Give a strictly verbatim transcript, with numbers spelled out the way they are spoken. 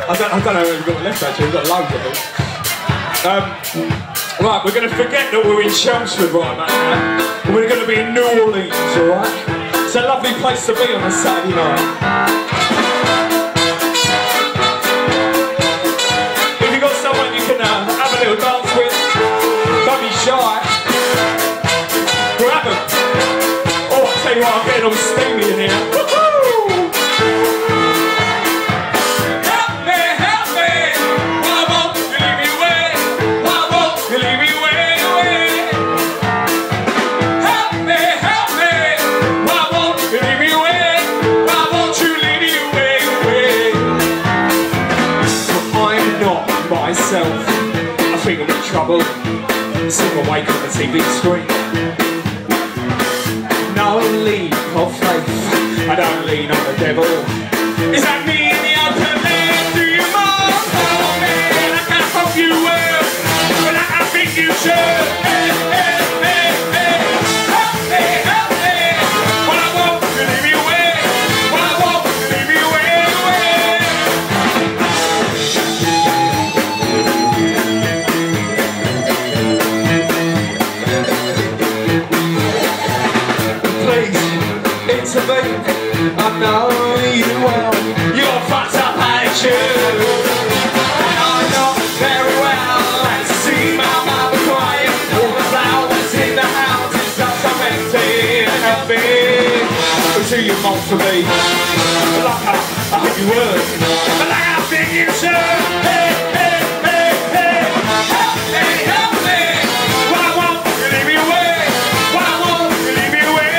I don't, I don't know if we've got left actually, we've got loads of them. Um, right, we're going to forget that we're in Chelmsford right about now. We're going to be in New Orleans, alright? It's a lovely place to be on a Saturday night. If you've got someone you can uh, have a little dance with, don't be shy. Grab them. Oh, I tell you what, I'm getting all steamy in here. Myself, I think I'm in trouble. Sit awake on the T V screen. No leap of faith, I don't lean on the devil. Is that me in the open land? Do you mind? Oh man, I can hope you will, but I, I think you should. Hey, hey, hey, hey. Help me, help me. Well, I won't leave you away. Well, I won't leave you away, away. I know you well. You're fucked up attitude, and I know very well. Let's see my mother crying. All the flowers in the house is just so empty and healthy. But to you, mom, for me, like I, I hope you would, but like I think you should. Hey, hey, hey, hey. Help me, help me. Well, I won't leave you away. Well, I won't leave you away.